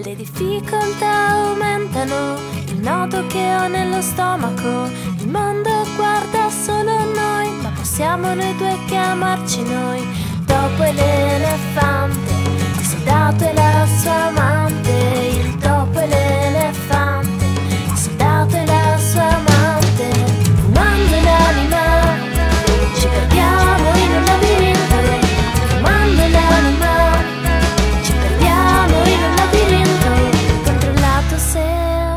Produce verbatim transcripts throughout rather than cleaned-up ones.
Le difficoltà aumentano, il nodo che ho nello stomaco. Il mondo guarda solo noi, ma possiamo noi due chiamarci noi. Topo e l'elefante, il soldato e la sua amante. Il topo e l'elefante, il soldato e la sua amante. Fumando l'anima, ci perdiamo in un labirinto. Fumando l'anima, ci perdiamo in un labirinto. Controllato se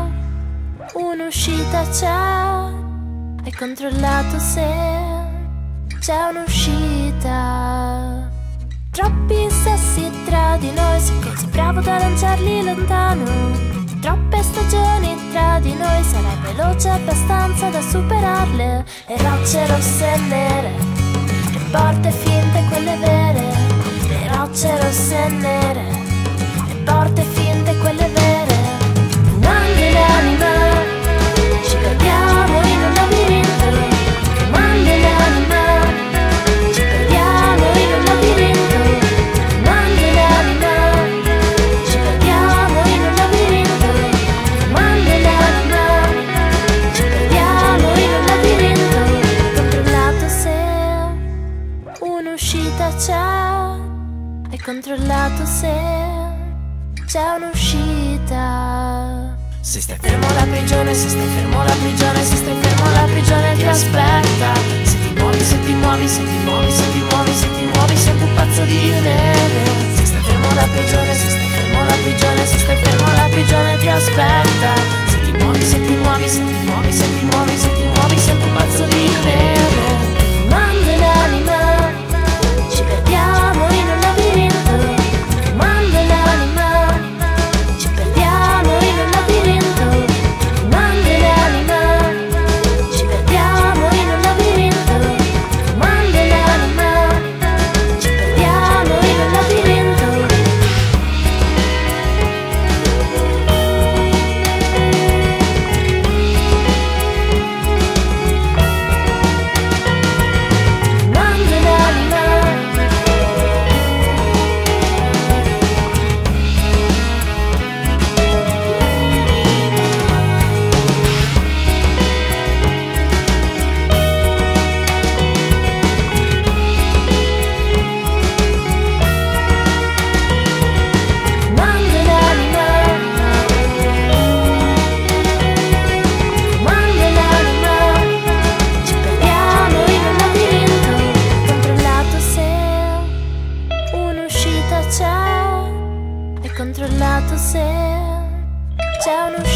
un'uscita c'è, hai controllato se c'è un'uscita. Troppi sessi tra di noi, sei così bravo da lanciarli lontano. Troppe stagioni tra di noi, sarai veloce abbastanza da superarle. Le rocce rosse e nere, le porte finte e quelle vere. Le rocce rosse e nere, le porte finte e quelle vere. Fumando l'anima, ci perdiamo in un labirinto. Fumando l'anima, ci perdiamo in un labirinto. Fumando l'anima, ci perdiamo in un labirinto. Fumando l'anima, ci perdiamo in un labirinto. Controllato se un'uscita c'è, hai controllato se c'è un'uscita. Se stai fermo la prigione, se stai fermo la prigione, se stai fermo la prigione ti aspetta. Se ti muovi, se ti muovi, se ti muovi, se ti muovi, se ti muovi, senti un pazzo di neve. Se stai fermo la prigione, se stai fermo la prigione, se stai fermo la prigione ti aspetta. Se ti muovi, se ti muovi, se ti muovi, se ti muovi, se ti muovi, senti un pazzo di neve. Fumando l'anima, ci perdiamo in un labirinto. Fumando l'anima, ci perdiamo in un labirinto. Fumando l'anima, ci perdiamo in un labirinto. Fumando l'anima, ci perdiamo in un labirinto. Fumando l'anima, fumando l'anima, fumando l'anima, ci perdiamo in un labirinto. Controllato se un'uscita c'è, hai controllato se c'è un'uscita.